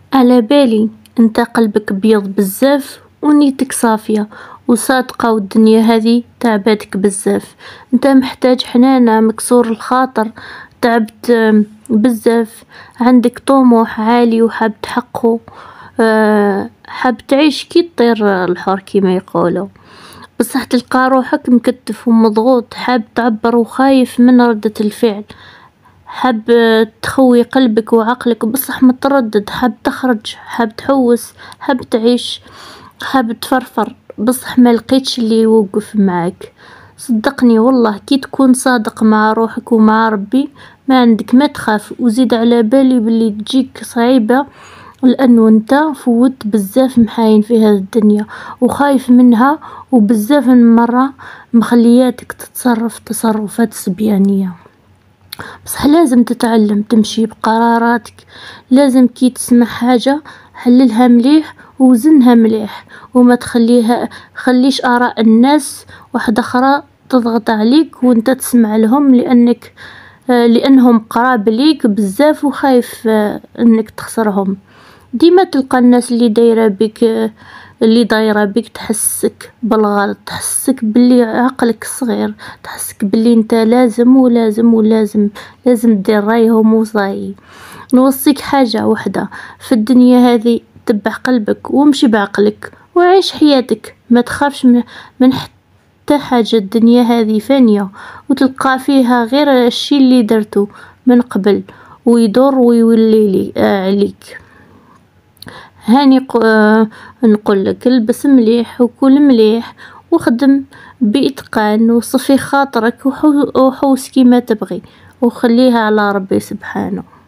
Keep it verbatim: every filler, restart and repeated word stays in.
على بالي انت قلبك بيض بزاف ونيتك صافية وصادقة، والدنيا هذه تعباتك بزاف. انت محتاج حنانة، مكسور الخاطر، تعبت بزاف، عندك طموح عالي وحاب تحقه. أه حاب تعيش كي الطير الحر كيما يقولوا، بصح تلقى روحك مكتف ومضغوط، حاب تعبر وخايف من ردة الفعل، حاب تخوي قلبك وعقلك بصح متردد، حاب تخرج، حاب تحوس، حاب تعيش، حاب تفرفر بصح ما لقيتش اللي يوقف معك. صدقني والله كي تكون صادق مع روحك ومع ربي ما عندك ما تخاف. وزيد على بالي باللي تجيك صعيبة لانه انت فوت بزاف محاين في هذه الدنيا وخايف منها، وبزاف من مرة مخلياتك تتصرف تصرفات سبيانية. بصح لازم تتعلم تمشي بقراراتك، لازم كي تسمع حاجة حللها مليح ووزنها مليح، وما تخليها خليش آراء الناس واحدة أخرى تضغط عليك وانت تسمع لهم، لأنك لأنهم قراب ليك بزاف وخايف أنك تخسرهم. ديما تلقى الناس اللي دايرة بك اللي دايرة بك تحسك بالغلط، تحسك باللي عقلك صغير، تحسك باللي انت لازم ولازم ولازم لازم دير رايهم وصاي. نوصيك حاجة وحدة في الدنيا هذه، تبع قلبك وامشي بعقلك وعيش حياتك، ما تخافش من حتى حاجة. الدنيا هذه فانية وتلقى فيها غير الشي اللي درته من قبل ويدور ويولي لي آه عليك. هاني نقول لك البس مليح وكل مليح وخدم بإتقان وصفي خاطرك وحوس كيما تبغي وخليها على ربي سبحانه.